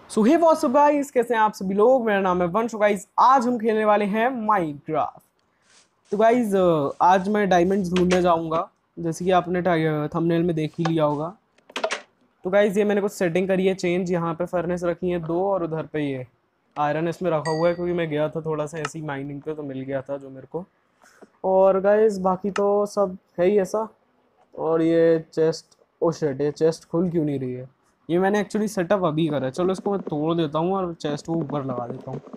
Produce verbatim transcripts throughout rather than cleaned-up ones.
सो हे WhatsApp guys, कैसे हैं आप सभी लोग। मेरा नाम है वंश। गाइस आज हम खेलने वाले हैं माइनक्राफ्ट। तो गाइस आज मैं डायमंड्स ढूंढने जाऊंगा, जैसे कि आपने थंबनेल में देख ही लिया होगा। तो गाइस ये मैंने कुछ सेटिंग करी है चेंज। यहाँ पे फर्नेस रखी है दो और उधर पे ये आयरन इसमें रखा हुआ है, क्योंकि मैं गया था थोड़ा सा ऐसी माइनिंग पे तो मिल गया था जो मेरे को। और गाइस बाकी तो सब है ही ऐसा। और ये चेस्ट, ओ शिट, ये चेस्ट खुल क्यों नहीं रही है। ये मैंने एक्चुअली सेटअप अभी करा है। चलो इसको मैं तोड़ देता हूँ और चेस्ट को ऊपर लगा देता हूँ।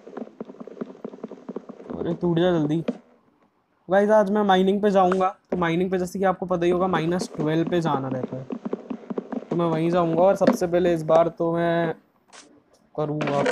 अरे टूट जा जल्दी। गाइस आज मैं माइनिंग पे जाऊंगा, तो माइनिंग पे जैसे कि आपको पता ही होगा माइनस ट्वेल्व पे जाना रहता है। तो मैं वहीं जाऊंगा और सबसे पहले इस बार तो मैं करूंगा।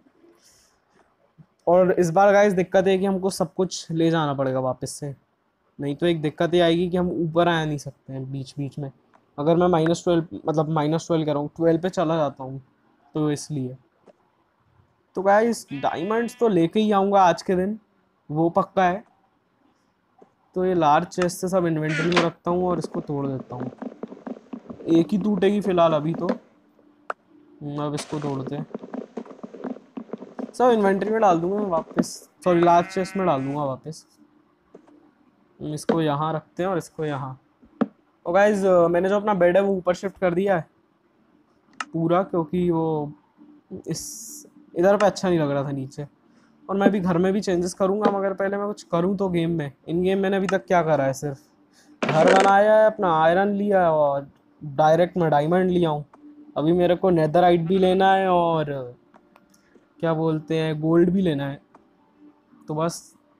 और इस बार गाइस दिक्कत है कि हमको सब कुछ ले जाना पड़ेगा वापस से। नहीं तो एक दिक्कत ये आएगी कि हम ऊपर आ नहीं सकते हैं बीच बीच में। अगर मैं माइनस ट्वेल्व मतलब माइनस ट्वेल्व कह रहा हूँ, ट्वेल्व पे चला जाता हूँ, तो इसलिए। तो गाइस डायमंड्स तो लेके ही आऊँगा आज के दिन, वो पक्का है। तो ये लार्ज चेस्ट से सब इन्वेंटरी में रखता हूँ और इसको तोड़ देता हूँ। एक ही टूटेगी फिलहाल अभी तो। अब इसको तोड़ते हैं, सब इन्वेंटरी में डाल दूंगा वापस। सॉरी, लार्ज चेस्ट में डाल दूंगा वापस। इसको यहाँ रखते हैं और इसको यहाँ। और गाइज मैंने जो अपना बेड है वो ऊपर शिफ्ट कर दिया है पूरा, क्योंकि वो इस इधर पे अच्छा नहीं लग रहा था नीचे। और मैं भी घर में भी चेंजेस करूंगा, मगर पहले मैं कुछ करूं तो गेम में। इन गेम मैंने अभी तक क्या करा है, सिर्फ घर बनाया है, अपना आयरन लिया और डायरेक्ट मैं डायमंड लिया हूँ। अभी मेरे को नेदरराइट भी लेना है और क्या बोलते हैं गोल्ड भी लेना है। तो बस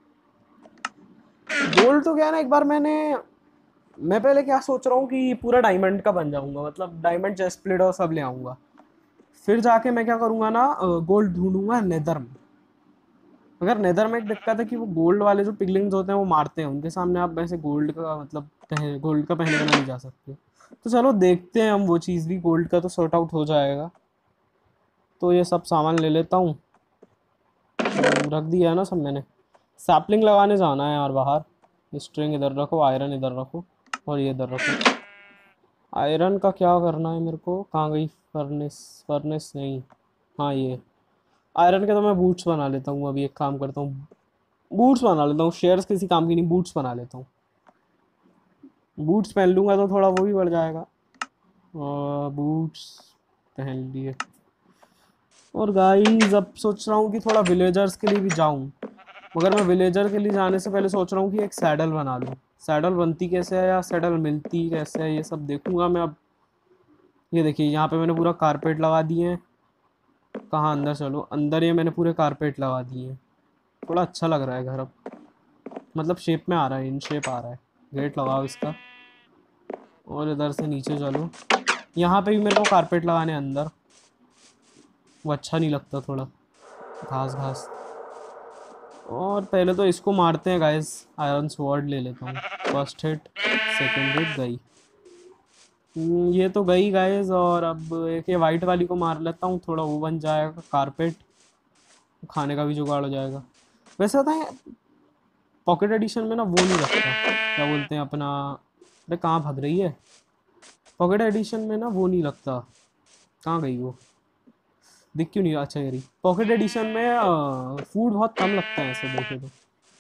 गोल्ड तो क्या है ना, एक बार मैंने मैं पहले क्या सोच रहा हूँ कि पूरा डायमंड का बन जाऊंगा, मतलब डायमंड चेस्ट प्लेट और सब ले आऊंगा। फिर जाके मैं क्या करूंगा ना, गोल्ड ढूंढूंगा नेदर में। मगर नेदर में एक दिक्कत है कि वो गोल्ड वाले जो पिगलिंग्स होते हैं वो मारते हैं, उनके सामने आप वैसे गोल्ड का मतलब गोल्ड का पहले बना नहीं जा सकते। तो चलो देखते हैं हम, वो चीज़ भी गोल्ड का तो सॉर्ट आउट हो जाएगा। तो ये सब सामान ले लेता हूँ। रख दिया है ना सब मैंने। सैपलिंग लगाने जाना है यार बाहर। स्ट्रिंग इधर रखो, आयरन इधर रखो और ये इधर रखो। आयरन का क्या करना है मेरे को, कहाँ गई फर्नेस? फर्नेस नहीं, हाँ ये आयरन के तो मैं बूट्स बना लेता हूँ। अभी एक काम करता हूँ, बूट्स बना लेता हूँ। शेयर्स किसी काम की नहीं, बूट्स बना लेता हूँ। बूट्स पहन लूँगा तो थोड़ा वो भी बढ़ जाएगा। और बूट्स पहन लिए। और गाइस अब सोच रहा हूँ कि थोड़ा विलेजर्स के लिए भी जाऊँ, मगर मैं विलेजर के लिए जाने से पहले सोच रहा हूँ कि एक सैडल बना लूँ। सैडल बनती कैसे है या सैडल मिलती कैसे है, ये सब देखूंगा मैं अब। ये देखिए यहाँ पे मैंने पूरा कारपेट लगा दिए हैं। कहाँ अंदर चलो, अंदर ये मैंने पूरे कारपेट लगा दिए हैं। थोड़ा अच्छा लग रहा है घर अब, मतलब शेप में आ रहा है, इन शेप आ रहा है। गेट लगाओ इसका। और इधर से नीचे चलो, यहाँ पे भी मेरे को कारपेट लगाने अंदर। वो अच्छा नहीं लगता, थोड़ा घास घास। और पहले तो इसको मारते हैं गाइस। आयरन स्वॉर्ड ले लेता हूँ। फर्स्ट हिट, सेकंड हिट गई। हम्म, ये तो गई गाइस। और अब एक ये वाइट वाली को मार लेता हूँ, थोड़ा वो बन जाएगा कारपेट। खाने का भी जुगाड़ हो जाएगा। वैसे होता है पॉकेट एडिशन में ना, वो नहीं रखता, क्या बोलते हैं अपना। अरे कहाँ भाग रही है? पॉकेट एडिशन में ना वो नहीं लगता। कहाँ गई वो? दिख क्यों नहीं? अच्छा यारी पॉकेट एडिशन में फूड बहुत कम लगता है ऐसे देखे तो।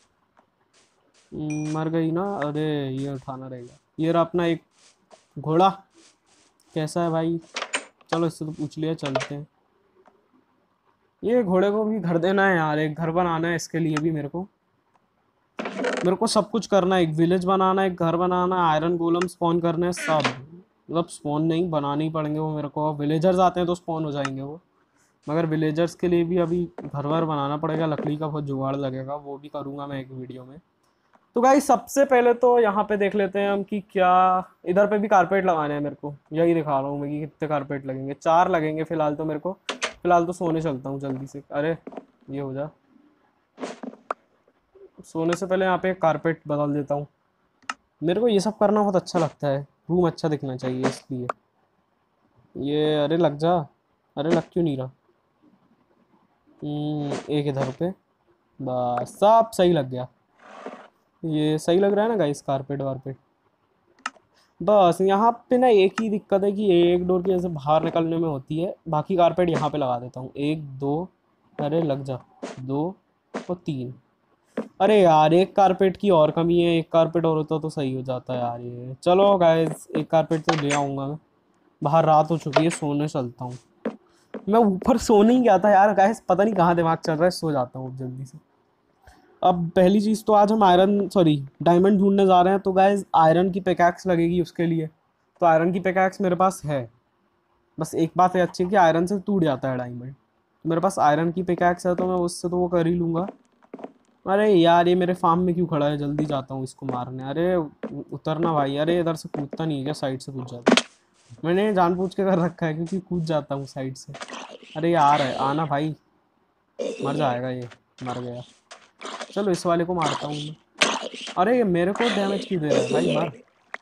हम्म, मर गई ना। अरे ये उठाना रहेगा। ये रहा अपना एक घोड़ा। कैसा है भाई? चलो इससे तो पूछ लिया, चलते हैं। ये घोड़े को भी घर देना है यार, एक घर बनाना है इसके लिए भी मेरे को। मेरे को सब कुछ करना है, एक विलेज बनाना है, एक घर बनाना है, आयरन गोलम स्पॉन करना है, सब। मतलब स्पॉन नहीं, बनाने ही पड़ेंगे वो मेरे को। विलेजर्स आते हैं तो स्पॉन हो जाएंगे वो। मगर विलेजर्स के लिए भी अभी घर वर बनाना पड़ेगा, लकड़ी का बहुत जुगाड़ लगेगा, वो भी करूँगा मैं एक वीडियो में। तो गाइस सबसे पहले तो यहाँ पे देख लेते हैं हम कि क्या इधर पे भी कारपेट लगाने हैं मेरे को। यही दिखा रहा हूँ मैं कि कितने कारपेट लगेंगे। चार लगेंगे फिलहाल तो मेरे को। फिलहाल तो सोने चलता हूँ जल्दी से। अरे ये हो जा। सोने से पहले यहाँ पे एक कारपेट बदल देता हूँ। मेरे को ये सब करना बहुत अच्छा लगता है, रूम अच्छा दिखना चाहिए इसलिए। ये अरे लग जा। अरे लग क्यों नहीं रहा? हम्म, एक इधर पे। बस सब सही लग गया। ये सही लग रहा है ना गाइस, कारपेट वारपेट। बस यहाँ पे ना एक ही दिक्कत है कि एक डोर की वजह से बाहर निकलने में होती है, बाकी कारपेट यहाँ पे लगा देता हूँ। एक दो, अरे लग जा, दो और तीन। अरे यार एक कारपेट की और कमी है, एक कारपेट और होता तो सही हो जाता यार ये। चलो गाइस एक कारपेट तो ले आऊँगा मैं। बाहर रात हो चुकी है, सोने चलता हूँ। मैं ऊपर सोने ही गया था यार गाइस, पता नहीं कहाँ दिमाग चल रहा है, सो जाता हूँ जल्दी से। अब पहली चीज़ तो आज हम आयरन सॉरी डायमंड ढूंढने जा रहे हैं, तो गाइस आयरन की पिकैक्स लगेगी उसके लिए। तो आयरन की पिकैक्स मेरे पास है। बस एक बात है अच्छी कि आयरन से टूट जाता है डायमंड। तो मेरे पास आयरन की पिकैक्स है तो मैं उससे तो वो कर ही लूँगा। अरे यार ये मेरे फार्म में क्यों खड़ा है, जल्दी जाता हूँ इसको मारने। अरे उ- उतरना भाई, अरे इधर से कूदता नहीं है क्या, साइड से कूद जाता है। मैंने जानबूझ के कर रखा है क्योंकि कूद जाता हूँ साइड से। अरे यार है आना भाई, मर जाएगा ये, मर गया। चलो इस वाले को मारता हूँ मैं। अरे ये मेरे को डैमेज क्यों दे रहा है भाई, मर।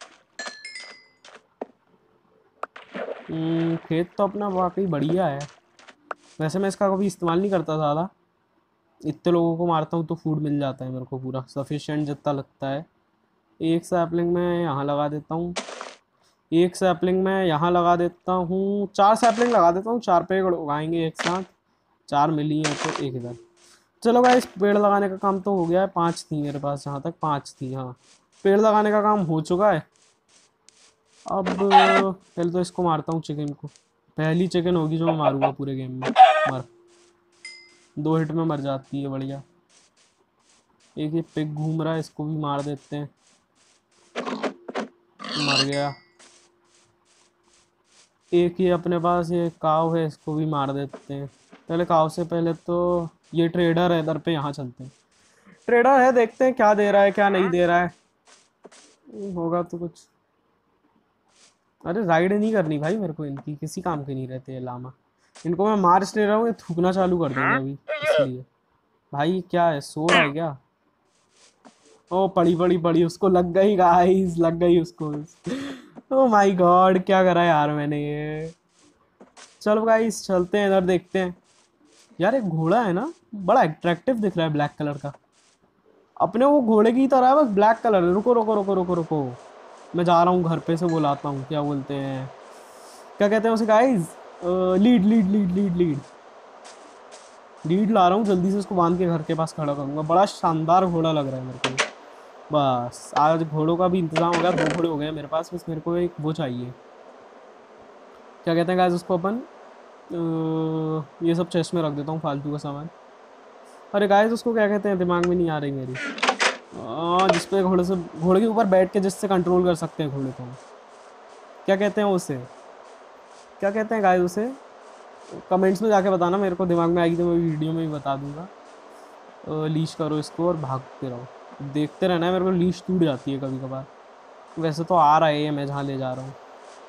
हम्म, खेत तो अपना वाकई बढ़िया है। वैसे मैं इसका कभी इस्तेमाल नहीं करता ज़्यादा। इतने लोगों को मारता हूँ तो फूड मिल जाता है मेरे को पूरा सफिशिएंट जितना लगता है। एक सैपलिंग मैं यहाँ लगा देता हूँ, एक सैपलिंग मैं यहाँ लगा देता हूँ, चार सैपलिंग लगा देता हूँ, चार पेड़ उगाएंगे एक साथ। चार मिली हैं तो एक इधर। चलो भाई इस पेड़ लगाने का काम तो हो गया है, पाँच थी मेरे पास जहाँ तक, पाँच थी हाँ। पेड़ लगाने का काम हो चुका है। अब पहले तो इसको मारता हूँ चिकन को। पहली चिकन होगी जो मैं मारूंगा पूरे गेम में। मर, दो हिट में मर जाती है, बढ़िया। एक ये पिग घूम रहा है, इसको भी मार देते हैं। मर गया। एक ये अपने पास ये काव है, इसको भी मार देते हैं। पहले काव से पहले तो ये ट्रेडर है इधर पे, यहाँ चलते हैं। ट्रेडर है, देखते हैं क्या दे रहा है क्या नहीं दे रहा है। होगा तो कुछ। अरे राइड नहीं करनी भाई मेरे को, इनकी किसी काम के नहीं रहते ये लामा। इनको मैं मार इसलिए रहा हूँ, ये थूकना चालू कर देंगे अभी, इसलिए। भाई क्या है, सो रहा है क्या? ओ पड़ी पड़ी पड़ी, उसको लग गई गाइस, लग गई उसको। ओ माय गॉड क्या करा यार मैंने ये। चलो गाइस चलते हैं इधर, देखते हैं। यार एक घोड़ा है ना, बड़ा अट्रैक्टिव दिख रहा है ब्लैक कलर का। अपने वो घोड़े की तरह है बस ब्लैक कलर है। रुको रुको रुको रुको रुको, मैं जा रहा हूँ घर पे से बुलाता हूँ, क्या बोलते हैं, क्या कहते हैं उसे guys, lead lead lead lead lead lead ला रहा हूँ, जल्दी से उसको बांध के घर के पास खड़ा करूँगा। बड़ा शानदार घोड़ा लग रहा है मेरे को। बस आज घोड़ों का भी इंतजाम हो गया, दो घोड़े हो गए मेरे पास। बस मेरे को एक वो चाहिए, क्या कहते हैं गाइस उसको अपन, अ, ये सब चेस्ट में रख देता हूँ फालतू का सामान। अरे गाइस उसको क्या कहते हैं, दिमाग में नहीं आ रही मेरी। आ, जिस पे घोड़े से, घोड़े के ऊपर बैठ के जिससे कंट्रोल कर सकते हैं घोड़े को, क्या कहते हैं उसे, क्या कहते हैं गाइस उसे, कमेंट्स में जाके बताना मेरे को, दिमाग में आएगी तो मैं वीडियो में भी बता दूंगा। लीश करो इसको और भागते रहो, देखते रहना है। मेरे को लीश टूट जाती है कभी कभार। वैसे तो आ रहा है ये, मैं जहाँ ले जा रहा हूँ।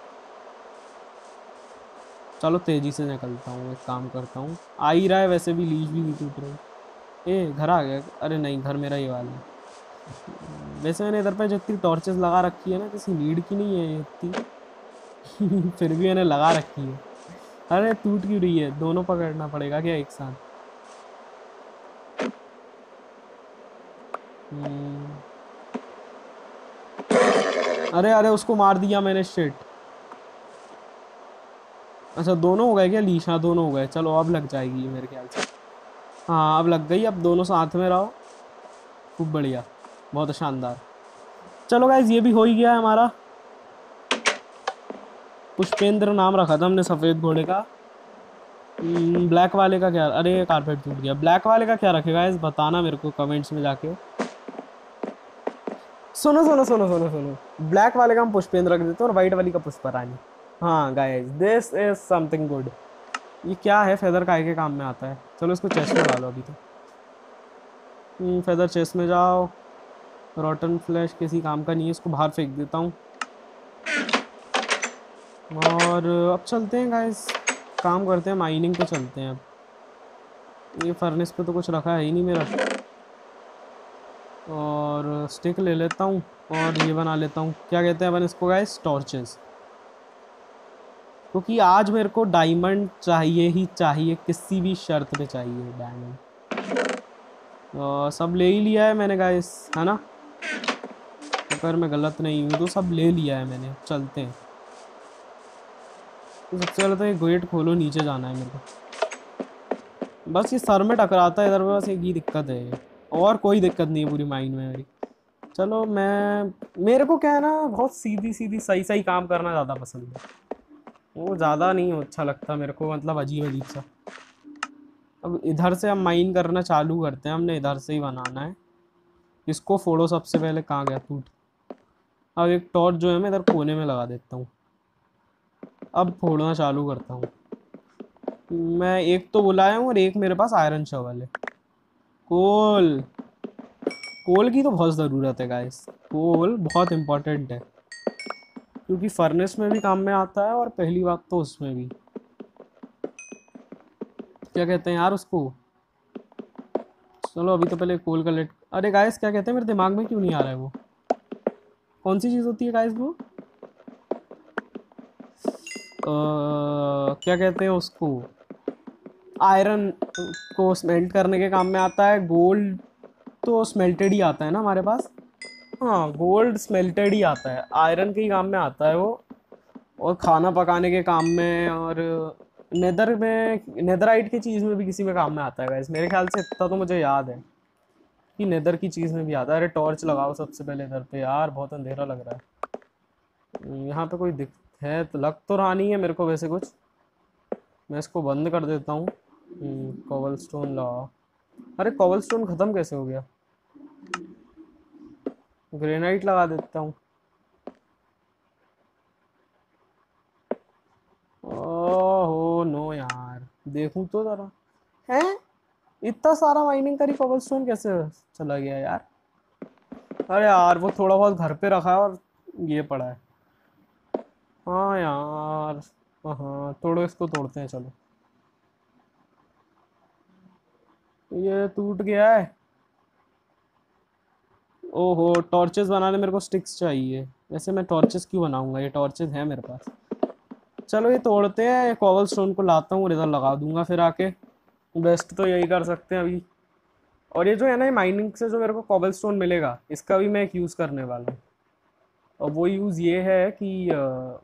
चलो तेज़ी से निकलता हूँ, एक काम करता हूँ, आ ही रहा है वैसे भी, लीश भी नहीं टूट रही। ए घर आ गया, अरे नहीं घर मेरा ये वाला है। वैसे मैंने इधर पे जितनी टॉर्चेस लगा रखी है ना, किसी नीड की नहीं है ये इतनी। फिर भी मैंने लगा रखी है। अरे टूट क्यों रही है, दोनों पकड़ना पड़ेगा क्या एक साथ? हम्म, अरे अरे उसको मार दिया मैंने, शिट। अच्छा दोनों हो गए क्या लीश? हाँ दोनों हो गए, चलो अब लग जाएगी ये मेरे ख्याल से। हाँ अब लग गई, अब दोनों साथ में रहो। खूब बढ़िया, बहुत शानदार। चलो गाइज ये भी हो ही गया है हमारा। पुष्पेंद्र नाम रखा था हमने सफ़ेद घोड़े का। ब्लैक वाले का क्या, अरे कारपेट टूट गया। ब्लैक वाले का क्या रखेगा इस, बताना मेरे को कमेंट्स में जाके। सुनो सुनो सुनो सुनो सुनो, ब्लैक वाले का हम पुष्पेंद्र रख देते हैं और वाइट वाली का पुष्पा रानी। हाँ guys this is something good. ये क्या है, फेदर काय के काम में आता है। चलो इसको चेस्ट में डालो अभी तो। फेदर चेस्ट में जाओ। रॉटन फ्लैश किसी काम का नहीं है, इसको बाहर फेंक देता हूँ। और अब चलते हैं गाइस, काम करते हैं, माइनिंग पे चलते हैं अब। ये फर्नेस पे तो कुछ रखा है ही नहीं मेरा। और स्टिक ले लेता हूँ और ये बना लेता हूँ, क्या कहते हैं अपन इसको गाइस, टॉर्चेस। क्योंकि आज मेरे को डायमंड चाहिए ही चाहिए, किसी भी शर्त पे चाहिए डायमंड। और सब ले ही लिया है मैंने गाइस, है ना। चक्कर में गलत नहीं हूँ, तो सब ले लिया है मैंने, चलते हैं। तो सबसे पहले तो ये गेट खोलो, नीचे जाना है मेरे को। बस ये सर में टकराता है इधर, बस एक ही दिक्कत है ये, और कोई दिक्कत नहीं है पूरी माइंड में मेरी। चलो मैं, मेरे को क्या है ना, बहुत सीधी सीधी सही सही काम करना ज़्यादा पसंद है, वो ज़्यादा नहीं अच्छा लगता मेरे को, मतलब अजीब अजीब सा। अब इधर से हम माइन करना चालू करते हैं, हमने इधर से ही बनाना है। इसको फोड़ो सबसे पहले, कहाँ गया टूट। अब एक टॉर्च जो है मैं इधर कोने में लगा देता हूँ। अब फोड़ना चालू करता हूँ। मैं एक तो बुलाया हूँ और एक मेरे पास आयरन शवल है। कोल, कोल की तो बहुत ज़रूरत है गाइस, कोल बहुत इम्पोर्टेंट है, क्योंकि फर्नेस में भी काम में आता है और पहली बात तो उसमें भी, क्या कहते हैं यार उसको। चलो अभी तो पहले कोल कलेक्ट, अरे गाइस क्या कहते हैं, मेरे दिमाग में क्यों नहीं आ रहा है वो, कौन सी चीज़ होती है गाइस वो, अ, क्या कहते हैं उसको, आयरन को स्मेल्ट करने के काम में आता है। गोल्ड तो स्मेल्टेड ही आता है ना हमारे पास, हाँ गोल्ड स्मेल्टेड ही आता है, आयरन के ही काम में आता है वो, और खाना पकाने के काम में, और नेदर में, नेदराइट की चीज़ में भी किसी में काम में आता है गाइस, मेरे ख्याल से इतना तो मुझे याद है कि नेदर की चीज़ में भी आता है। अरे टॉर्च लगाओ सबसे पहले इधर पे यार, बहुत अंधेरा लग रहा है। यहाँ पे कोई दिख है तो, लग तो रहा नहीं है मेरे को वैसे कुछ, मैं इसको बंद कर देता हूँ। कॉबल स्टोन लगाओ, अरे कॉबल स्टोन ख़त्म कैसे हो गया, ग्रेनाइट लगा देता हूँ। ओहो नो यार, देखूँ तो ज़रा, हैं इतना सारा माइनिंग करी, कॉबल स्टोन कैसे चला गया यार। अरे यार वो थोड़ा बहुत घर पे रखा है और ये पड़ा है, हाँ यार। हाँ तोड़ो, इसको तोड़ते हैं चलो। ये टूट गया है। ओहो, टॉर्चेस बनाने मेरे को स्टिक्स चाहिए, वैसे मैं टॉर्चेस क्यों बनाऊंगा, ये टॉर्चेस हैं मेरे पास। चलो ये तोड़ते हैं, कॉबल स्टोन को लाता हूँ और इधर लगा दूंगा फिर आके, बेस्ट तो यही कर सकते हैं अभी। और ये जो है ना, माइनिंग से जो मेरे को कॉबल स्टोन मिलेगा, इसका भी मैं एक यूज़ करने वाला हूँ। और वो यूज़ ये है कि अ,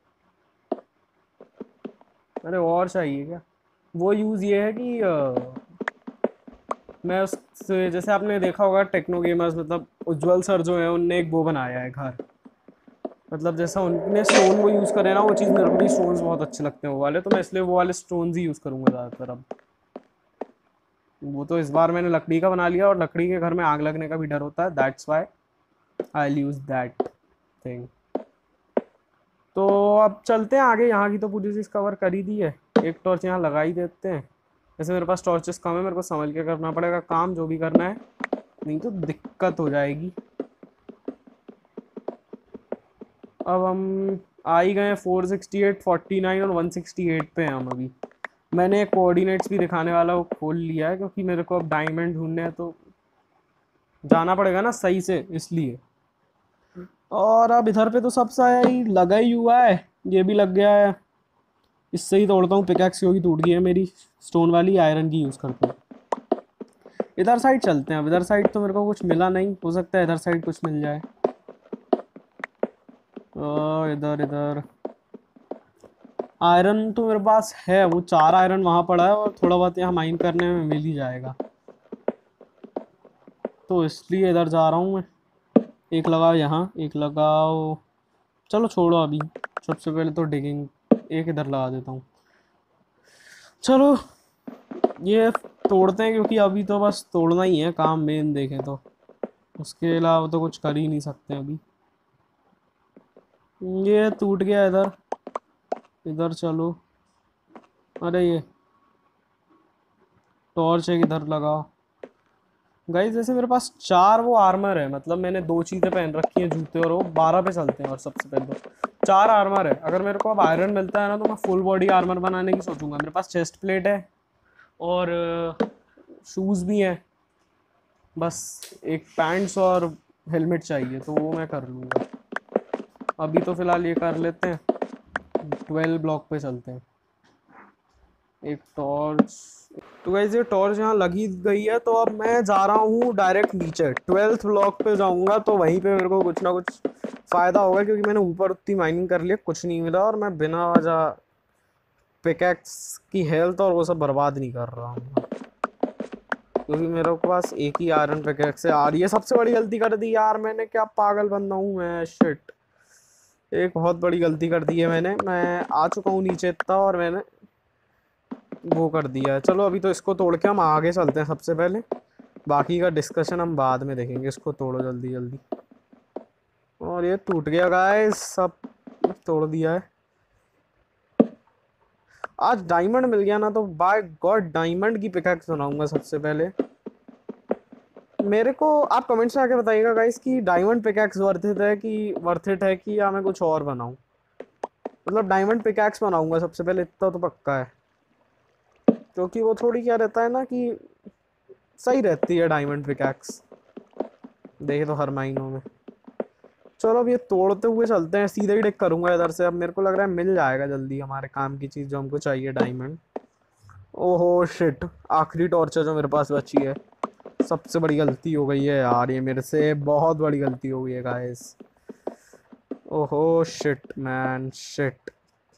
अरे और चाहिए क्या, वो यूज़ ये है कि अ, मैं उससे, जैसे आपने देखा होगा टेक्नो गेमर्स, मतलब उज्जवल सर जो है उनने एक वो बनाया है घर, मतलब जैसा उनने स्टोन वो यूज़ करे ना, वो चीज़ मेरे को भी स्टोन्स बहुत अच्छे लगते हैं वो वाले, तो मैं इसलिए वो वाले स्टोन्स ही यूज़ करूँगा ज़्यादातर अब। वो तो इस बार मैंने लकड़ी का बना लिया, और लकड़ी के घर में आग लगने का भी डर होता है, that's why I use that thing. तो अब चलते हैं आगे, यहाँ की तो पूरी चीज़ कवर कर ही दी है, एक टॉर्च यहाँ लगा ही देते हैं। वैसे मेरे पास टॉर्चेस कम है, मेरे को संभल के करना पड़ेगा काम जो भी करना है, नहीं तो दिक्कत हो जाएगी। अब हम आ ही गए four sixty eight, forty nine और वन सिक्सटी एट पे हैं हम अभी। मैंने कोऑर्डिनेट्स भी दिखाने वाला वो खोल लिया है, क्योंकि मेरे को अब डायमंड ढूंढने हैं तो जाना पड़ेगा ना सही से, इसलिए। और अब इधर पे तो सब सा ही लगा ही हुआ है, ये भी लग गया है, इससे ही तोड़ता हूँ, पिकैक्स क्योंकि टूट गई है मेरी स्टोन वाली, आयरन की यूज़ करता हूँ। इधर साइड चलते हैं, अब इधर साइड तो मेरे को कुछ मिला नहीं, हो सकता है इधर साइड कुछ मिल जाए। और इधर इधर आयरन तो मेरे पास है, वो चार आयरन वहाँ पड़ा है, और थोड़ा बहुत यहाँ माइन करने में मिल ही जाएगा, तो इसलिए इधर जा रहा हूँ मैं। एक लगाओ यहाँ, एक लगाओ, चलो छोड़ो अभी, सबसे पहले तो डिगिंग एक इधर लगा देता हूँ। चलो ये तोड़ते हैं, क्योंकि अभी तो बस तोड़ना ही है काम मेन, देखें तो उसके अलावा तो कुछ कर ही नहीं सकते अभी। ये टूट गया इधर, इधर चलो। अरे ये टॉर्च है, इधर लगाओ। गाइस जैसे मेरे पास चार वो आर्मर है, मतलब मैंने दो चीज़ें पहन रखी हैं, जूते और वो, बारह पे चलते हैं, और सबसे पहले तो चार आर्मर है। अगर मेरे को अब आयरन मिलता है ना, तो मैं फुल बॉडी आर्मर बनाने की सोचूंगा। मेरे पास चेस्ट प्लेट है और शूज़ भी हैं, बस एक पैंट्स और हेलमेट चाहिए, तो वो मैं कर लूँगा। अभी तो फ़िलहाल ये कर लेते हैं, ट्वेल्व ब्लॉक पे चलते हैं। एक टॉर्च, तो गाइस ये टॉर्च यहाँ लगी गई है, तो अब मैं जा रहा हूँ डायरेक्ट नीचे ट्वेल्थ ब्लॉक पे जाऊँगा, तो वहीं पे मेरे को कुछ ना कुछ फ़ायदा होगा, क्योंकि मैंने ऊपर उतनी माइनिंग कर लिया, कुछ नहीं मिला, और मैं बिना वजह पिकैक्स की हेल्थ और वो सब बर्बाद नहीं कर रहा हूँ, क्योंकि मेरे पास एक ही आयरन पिकैक्स है यार। ये सबसे बड़ी गलती कर दी यार मैंने, क्या पागल बंदा हूँ मैं, शिट। एक बहुत बड़ी गलती कर दी है मैंने। मैं आ चुका हूँ नीचे इतना, और मैंने वो कर दिया है। चलो अभी तो इसको तोड़ के हम आगे चलते हैं सबसे पहले, बाकी का डिस्कशन हम बाद में देखेंगे। इसको तोड़ो जल्दी जल्दी। और ये टूट गया गाइस, सब तोड़ दिया है। आज डायमंड मिल गया ना, तो बाय गॉड डायमंड की पिकैक्स बनाऊंगा सबसे पहले। मेरे को आप कमेंट्स में आके बताइएगा गाइस कि डायमंड पिकैक्स वर्थ इट है कि वर्थ इट है कि या मैं कुछ और बनाऊं। मतलब डायमंड पिकैक्स बनाऊंगा सबसे पहले, इतना तो पक्का है, क्योंकि वो थोड़ी क्या रहता है ना कि सही रहती है डायमंड पिकैक्स, देखे तो हर महीनों में। चलो अब ये तोड़ते हुए चलते हैं, सीधे ही डिक करूंगा इधर से। अब मेरे को लग रहा है मिल जाएगा जल्दी हमारे काम की चीज़ जो हमको चाहिए, डायमंड। ओहो शिट, आखिरी टॉर्चर जो मेरे पास बची है। सबसे बड़ी गलती हो गई है यार, ये मेरे से बहुत बड़ी गलती हो गई है गाइस। ओहो शिट मैन, शिट।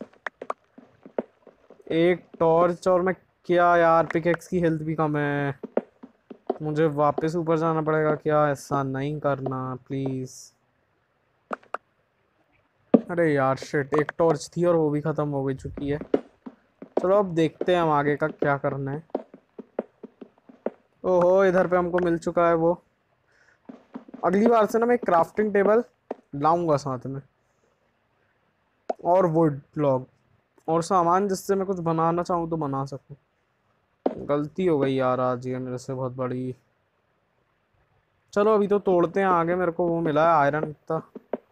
एक टॉर्च और मैं क्या यार, पिकेक्स की हेल्थ भी कम है। मुझे वापस ऊपर जाना पड़ेगा क्या? ऐसा नहीं करना प्लीज़। अरे यार शिट, एक टॉर्च थी और वो भी ख़त्म हो गई चुकी है। चलो अब देखते हैं हम आगे का क्या करना है। ओहो, इधर पे हमको मिल चुका है वो। अगली बार से ना मैं क्राफ्टिंग टेबल लाऊंगा साथ में, और वुड लॉग और सामान, जिससे मैं कुछ बनाना चाहूँ तो बना सकूँ। गलती हो गई यार आज ये मेरे से बहुत बड़ी। चलो अभी तो तोड़ते हैं आगे। मेरे को वो मिला है आयरन का,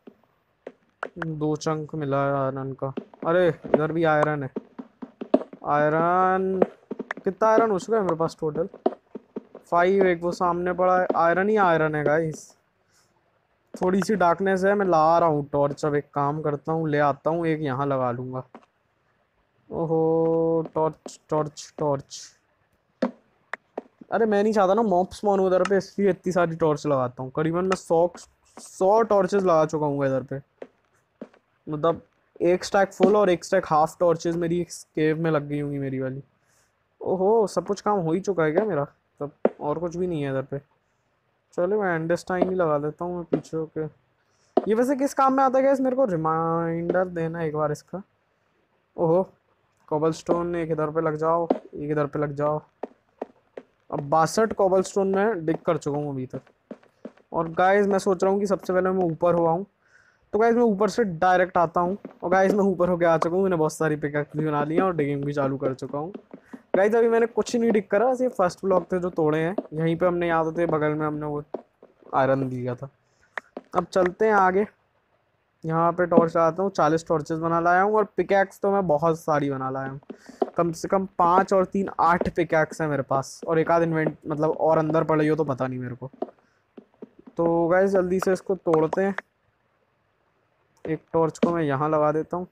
दो चंक मिला है आयरन का। अरे इधर भी आयरन है। आयरन कितना आयरन हो चुका है मेरे पास टोटल? फाइव। एक वो सामने पड़ा है, आयरन ही आयरन है गाइस। थोड़ी सी डार्कनेस है, मैं ला रहा हूँ टॉर्च। अब एक काम करता हूँ, ले आता हूँ, एक यहाँ लगा लूँगा। ओहो, टॉर्च टॉर्च टॉर्च। अरे मैं नहीं चाहता ना मॉब स्पॉन उधर पे, इसलिए इतनी सारी टॉर्च लगाता हूँ। करीबन मैं सौ सौ टॉर्चेस लगा चुका हूँ इधर पे। मतलब एक स्टैक फुल और एक स्टैक हाफ टॉर्चेस मेरी केव में लग गई होंगी मेरी वाली। ओहो, सब कुछ काम हो ही चुका है क्या मेरा? तब और कुछ भी नहीं है इधर पे। चलो मैं एंडरस्टाइन ही लगा देता हूँ मैं पीछे होके। ये वैसे किस काम में आता है गैस? मेरे को रिमाइंडर देना एक बार इसका। ओहो, कॉबल स्टोन एक इधर पे लग जाओ, एक इधर पे लग जाओ। अब बासठ कॉबल स्टोन में डिग कर चुका हूँ अभी तक। और गाइस मैं सोच रहा हूँ कि सबसे पहले मैं ऊपर हो आऊँ। तो गाइस मैं ऊपर से डायरेक्ट आता हूँ, और गाइस मैं ऊपर होके आ चुका हूँ। मैंने बहुत सारी पिकैक्स भी बना ली हैं और डिगिंग भी चालू कर चुका हूँ। गाइस अभी मैंने कुछ नहीं डिग करा, सिर्फ फर्स्ट ब्लॉक थे जो तोड़े हैं। यहीं पे हमने याद होते बगल में हमने वो आयरन दिया था। अब चलते हैं आगे। यहाँ पे टॉर्च लगाता हूँ, चालीस टॉर्चेस बना लाया हूँ, और पिकैक्स तो मैं बहुत सारी बना लाया हूँ। कम से कम पाँच और तीन आठ पिकैक्स हैं मेरे पास, और एक आध इन्वेंट मतलब और अंदर पड़ी हो तो पता नहीं मेरे को। तो गाइस जल्दी से इसको तोड़ते हैं। एक टॉर्च को मैं यहाँ लगा देता हूँ,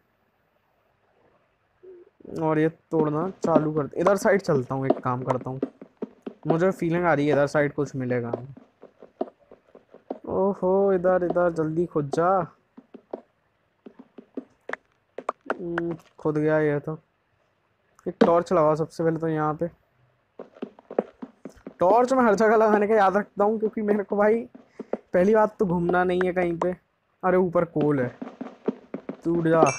और ये तोड़ना चालू कर। इधर साइड चलता हूँ, एक काम करता हूँ, मुझे फीलिंग आ रही है इधर साइड कुछ मिलेगा। ओहो, इधर इधर जल्दी खुद जा। हम्म, खुद गया ये तो। एक टॉर्च लगाओ सबसे पहले तो यहाँ पे। टॉर्च मैं हर जगह लगाने का याद रखता हूँ, क्योंकि मेरे को भाई पहली बात तो घूमना नहीं है कहीं पे। अरे ऊपर कोल है, टूट जा।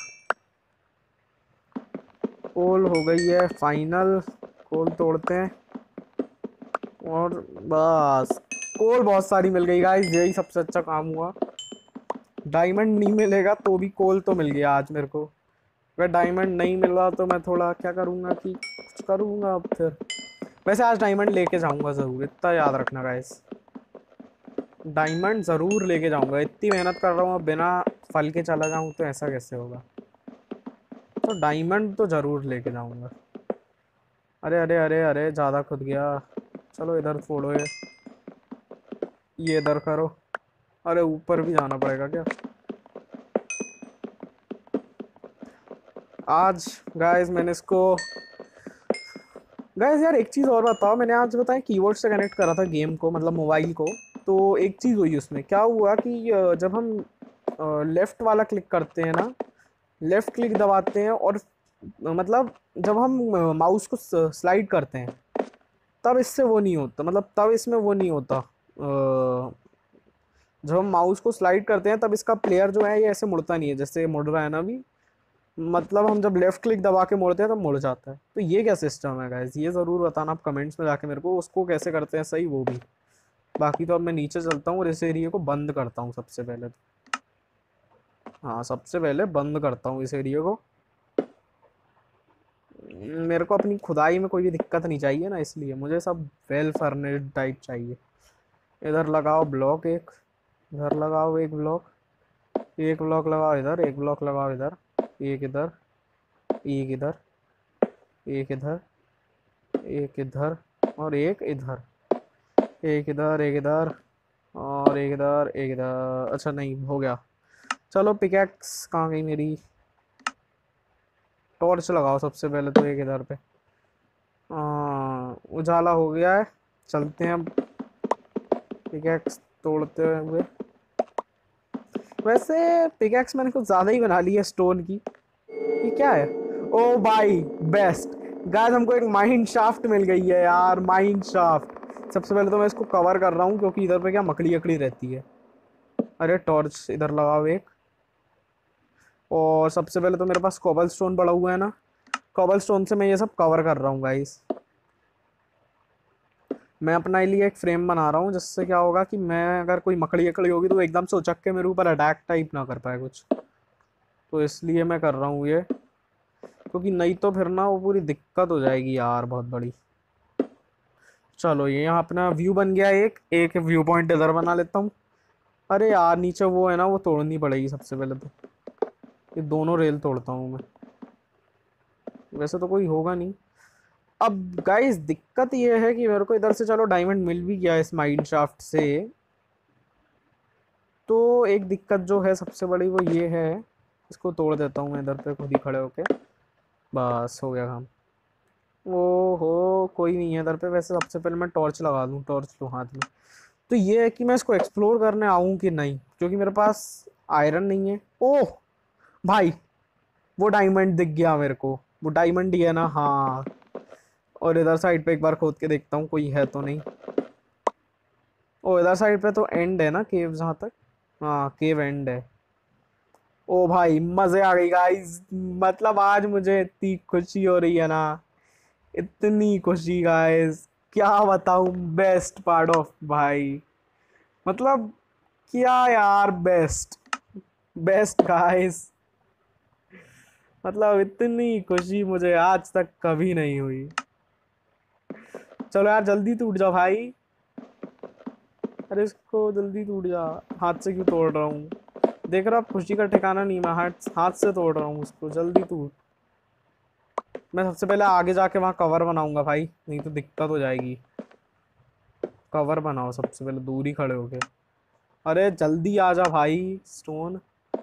कोल हो गई है फाइनल। कोल तोड़ते हैं, और बस कोल बहुत सारी मिल गई गाइस, यही सबसे अच्छा काम हुआ। डायमंड नहीं मिलेगा तो भी कोल तो मिल गया आज मेरे को। अगर डायमंड नहीं मिल रहा तो मैं थोड़ा क्या करूँगा कि कुछ करूँगा अब फिर। वैसे आज डायमंड लेके जाऊँगा ज़रूर, इतना याद रखना गाइस। डायमंड ज़रूर लेके जाऊँगा। इतनी मेहनत कर रहा हूँ, अब बिना फल के चला जाऊँ तो ऐसा कैसे होगा? तो डायमंड तो ज़रूर लेके जाऊँगा। अरे अरे अरे अरे, ज़्यादा खुद गया। चलो इधर फोड़ो ये ये इधर करो। अरे ऊपर भी जाना पड़ेगा क्या? आज गाइस मैंने इसको गाइस यार एक चीज़ और बताओ, मैंने आज बताया कीबोर्ड से कनेक्ट करा था गेम को, मतलब मोबाइल को। तो एक चीज़ हुई उसमें, क्या हुआ कि अ, जब हम लेफ़्ट वाला क्लिक करते हैं ना, लेफ़्ट क्लिक दबाते हैं और अ, मतलब जब हम माउस को स्लाइड करते हैं तब इससे वो नहीं होता, मतलब तब इसमें वो नहीं होता। अ, जब हम माउस को स्लाइड करते हैं तब इसका प्लेयर जो है ये ऐसे मुड़ता नहीं है जैसे मुड़ रहा है ना अभी। मतलब हम जब लेफ्ट क्लिक दबा के मोड़ते हैं तब मुड़ जाता है। तो ये क्या सिस्टम है गाइस, ये ज़रूर बताना आप कमेंट्स में जाके मेरे को, उसको कैसे करते हैं सही वो भी। बाकी तो अब मैं नीचे चलता हूँ और इस एरिया को बंद करता हूँ सबसे पहले तो। हाँ सबसे पहले बंद करता हूँ इस एरिया को। मेरे को अपनी खुदाई में कोई भी दिक्कत नहीं चाहिए ना, इसलिए मुझे सब वेल फर्निश्ड टाइप चाहिए। इधर लगाओ ब्लॉक एक, इधर लगाओ एक ब्लॉक, एक ब्लॉक लगाओ इधर, एक ब्लॉक लगाओ इधर, एक इधर, एक इधर, एक इधर, एक इधर और एक इधर, एक इधर, एक इधर और एक इधर, एक इधर। अच्छा नहीं हो गया। चलो पिकैक्स कहाँ गई मेरी? टॉर्च लगाओ सबसे पहले तो एक इधर पे। हाँ उजाला हो गया है, चलते हैं अब पिकैक्स तोड़ते हुए। वैसे पिकैक्स मैंने कुछ ज़्यादा ही बना ली है स्टोन की। ये क्या है? ओ भाई बेस्ट गाइस, हमको एक माइंड शाफ्ट मिल गई है यार, माइंड शाफ्ट। सबसे पहले तो मैं इसको कवर कर रहा हूँ क्योंकि इधर पे क्या मकड़ी अकड़ी रहती है। अरे टॉर्च इधर लगाओ एक। और सबसे पहले तो मेरे पास कोबल स्टोन पड़ा हुआ है ना, कोबल स्टोन से मैं ये सब कवर कर रहा हूँ गाइस। मैं अपने लिए एक फ्रेम बना रहा हूँ जिससे क्या होगा कि मैं अगर कोई मकड़ी अकड़ी होगी तो एकदम से उचक के मेरे ऊपर अटैक टाइप ना कर पाए कुछ। तो इसलिए मैं कर रहा हूँ ये, क्योंकि नहीं तो फिर ना वो पूरी दिक्कत हो जाएगी यार बहुत बड़ी। चलो ये यहाँ अपना व्यू बन गया, एक एक व्यू पॉइंट इधर बना लेता हूँ। अरे यार नीचे वो है ना, वो तोड़नी पड़ेगी सबसे पहले तो। ये दोनों रेल तोड़ता हूँ मैं, वैसे तो कोई होगा नहीं। अब गाइस दिक्कत ये है कि मेरे को इधर से चलो डायमंड मिल भी गया इस माइंड शाफ्ट से। तो एक दिक्कत जो है सबसे बड़ी वो ये है, इसको तोड़ देता हूँ मैं इधर पे खुद ही खड़े होके। बस हो गया काम। ओहो कोई नहीं है इधर पे। वैसे सबसे पहले मैं टॉर्च लगा दूँ, टॉर्च लूँ हाथ में। तो ये है कि मैं इसको एक्सप्लोर करने आऊँ कि नहीं, क्योंकि मेरे पास आयरन नहीं है। ओह भाई वो डायमंड दिख गया मेरे को, वो डायमंड ही है ना? हाँ। और इधर साइड पे एक बार खोद के देखता हूँ कोई है तो नहीं। ओ इधर साइड पे तो एंड है ना केव जहाँ तक। हाँ केव एंड है। ओ भाई मजे आ गई गाइस, मतलब आज मुझे इतनी खुशी हो रही है ना, इतनी खुशी गाइस क्या बताऊं। बेस्ट पार्ट ऑफ भाई, मतलब क्या यार, बेस्ट बेस्ट गाइस। मतलब इतनी खुशी मुझे आज तक कभी नहीं हुई। चलो यार जल्दी टूट जा भाई। अरे इसको जल्दी टूट जा, हाथ से क्यों तोड़ रहा हूँ? देख रहा खुशी का ठिकाना नहीं, मैं हाथ हाथ से तोड़ रहा हूँ उसको, जल्दी टूट। मैं सबसे पहले आगे जाके वहाँ कवर बनाऊंगा भाई, नहीं तो दिक्कत हो जाएगी। कवर बनाओ सबसे पहले दूर ही खड़े होके। अरे जल्दी आ जा भाई स्टोन।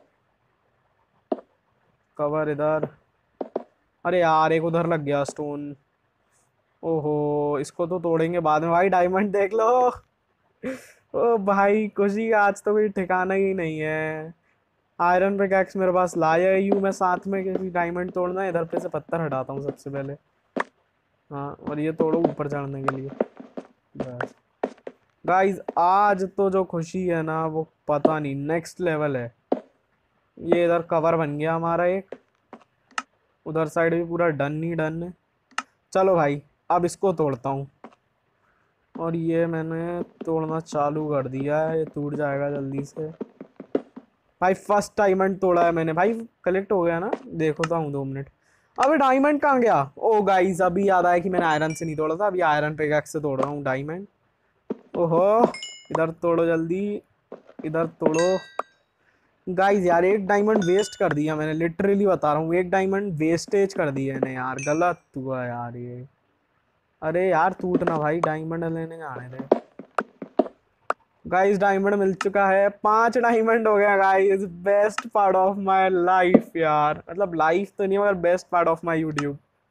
कवर इधर। अरे यार एक उधर लग गया स्टोन। ओहो इसको तो तोड़ेंगे बाद में भाई, डायमंड देख लो। ओ भाई खुशी का आज तो कोई ठिकाना ही नहीं है। आयरन पिकैक्स मेरे पास लाया ही हूँ मैं साथ में, क्योंकि डायमंड तोड़ना है। इधर पे से पत्थर हटाता हूँ सबसे पहले। हाँ और ये तोड़ो ऊपर चढ़ने के लिए। बस गाइस आज तो जो खुशी है ना वो पता नहीं नेक्स्ट लेवल है। ये इधर कवर बन गया हमारा एक, उधर साइड भी पूरा डन ही डन है। चलो भाई अब इसको तोड़ता हूँ। और ये मैंने तोड़ना चालू कर दिया है, ये टूट जाएगा जल्दी से। भाई फर्स्ट डायमंड तोड़ा है मैंने भाई, कलेक्ट हो गया ना? देखो तो हूँ दो मिनट। अबे डायमंड कहाँ गया? ओ गाइस अभी याद आया कि मैंने आयरन से नहीं तोड़ा था, अभी आयरन पिकैक्स से तोड़ रहा हूँ डायमंड। ओहो इधर तोड़ो जल्दी, इधर तोड़ो। गाइस यार एक डायमंड वेस्ट कर दिया मैंने, लिटरली बता रहा हूँ, एक डायमंड वेस्टेज कर दिया मैंने यार, गलत हुआ यार ये। अरे यार टूटना भाई, डायमंड लेने जाने थे। गाइस डायमंड मिल चुका है, पांच डायमंड हो गया guys. Best part of my life यार, मतलब लाइफ तो नहीं मगर best part of my YouTube.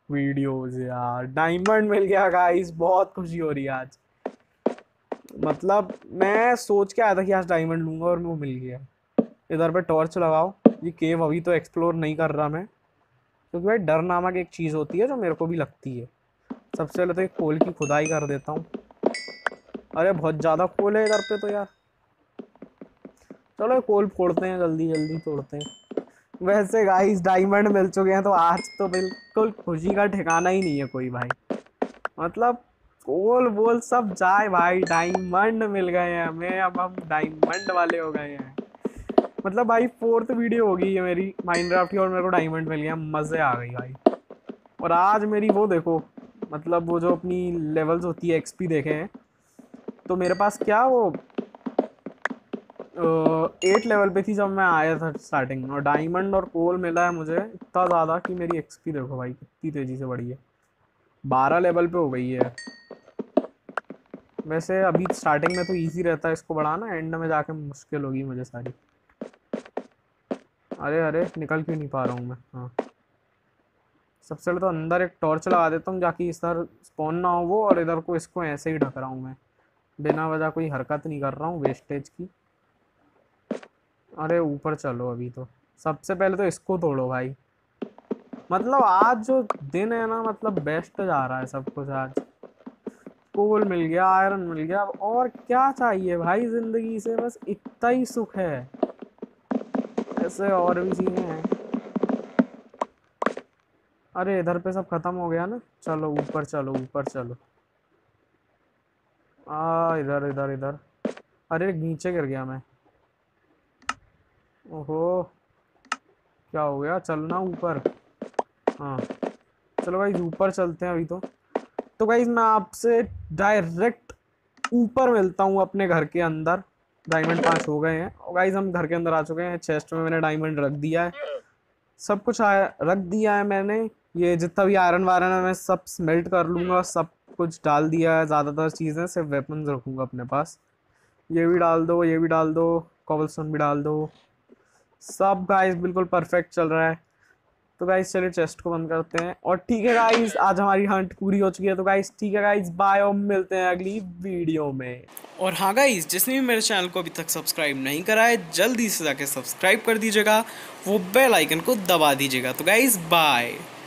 Videos यार, डायमंड मिल गया गाइस, बहुत खुशी हो रही है आज। मतलब मैं सोच के आया था कि आज डायमंड लूंगा और वो मिल गया। इधर पे टॉर्च लगाओ। ये केव अभी तो एक्सप्लोर नहीं कर रहा मैं, क्योंकि भाई डर नामक एक चीज़ होती है जो मेरे को भी लगती है। सबसे पहले तो एक कोल की खुदाई कर देता हूँ। अरे बहुत ज़्यादा कोल है इधर पे तो यार। चलो कोल फोड़ते हैं, जल्दी जल्दी तोड़ते हैं। वैसे गाइस डायमंड मिल चुके हैं तो आज तो बिल्कुल खुशी का ठिकाना ही नहीं है कोई भाई। मतलब कोल बोल सब जाए भाई, डायमंड मिल गए हैं हमें, अब हम डायमंड वाले हो गए हैं। मतलब भाई फोर्थ वीडियो होगी ये मेरी माइनक्राफ्ट की और मेरे को डायमंड मिल गया, मजे आ गई भाई। और आज मेरी वो देखो, मतलब वो जो अपनी लेवल्स होती है एक्सपी देखे हैं, तो मेरे पास क्या वो एट लेवल पे थी जब मैं आया था स्टार्टिंग में, और डायमंड और कोल मिला है मुझे इतना ज़्यादा कि मेरी एक्सपी देखो भाई कितनी तेज़ी से बढ़ी है, बारह लेवल पे हो गई है। वैसे अभी स्टार्टिंग में तो इजी रहता है इसको बढ़ाना, एंड में जाके मुश्किल होगी मुझे सारी। अरे अरे निकल क्यों नहीं पा रहा हूँ मैं। हाँ सबसे पहले तो अंदर एक टॉर्च लगा देता हूँ जाकि इस तरह स्पॉन ना हो वो, और इधर को इसको ऐसे ही ढक रहा हूँ मैं, बिना वजह कोई हरकत नहीं कर रहा हूँ वेस्टेज की। अरे ऊपर चलो, अभी तो सबसे पहले तो इसको तोड़ो भाई। मतलब आज जो दिन है ना, मतलब बेस्ट जा रहा है सब कुछ आज। कोल मिल गया, आयरन मिल गया, और क्या चाहिए भाई जिंदगी से, बस इतना ही सुख है। ऐसे और भी चीजें हैं। अरे इधर पे सब खत्म हो गया ना, चलो ऊपर चलो ऊपर चलो। आ इधर इधर इधर। अरे नीचे गिर गया मैं। ओहो क्या हो गया, चलना ऊपर। हाँ चलो भाई ऊपर चलते हैं अभी तो। तो गाइज मैं आपसे डायरेक्ट ऊपर मिलता हूँ अपने घर के अंदर। डायमंड पाँच हो गए हैं और गाइज हम घर के अंदर आ चुके हैं। चेस्ट में मैंने डायमंड रख दिया है, सब कुछ आ, रख दिया है मैंने। ये जितना भी आयरन वायरन है मैं सब स्मेल्ट कर लूँगा, सब कुछ डाल दिया है। ज़्यादातर चीज़ें सिर्फ वेपन्स रखूँगा अपने पास। ये भी डाल दो, ये भी डाल दो, कॉबलस्टोन भी डाल दो। सब गाइस बिल्कुल परफेक्ट चल रहा है। तो गाइस चलिए चेस्ट को बंद करते हैं। और ठीक है गाइस, आज हमारी हंट पूरी हो चुकी है। तो गाइस ठीक है गाइस, बाय और मिलते हैं अगली वीडियो में। और हाँ गाइस, जिसने भी मेरे चैनल को अभी तक सब्सक्राइब नहीं करा है जल्दी से जाके सब्सक्राइब कर दीजिएगा, वो बेल आइकन को दबा दीजिएगा। तो गाइस बाय।